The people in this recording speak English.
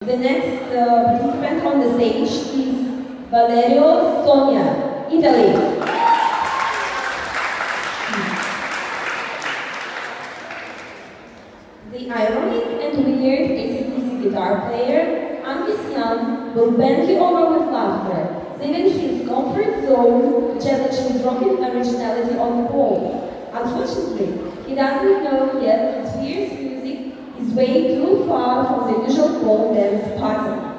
The next participant on the stage is Valerio Sonia, Italy. The ironic and weird AC/DC guitar player, Angus Young, will bend you over with laughter, leaving his comfort zone to challenge his rocking originality on the pole. Unfortunately, he doesn't know yet his fierce music is way too far from the usual pole dance pattern.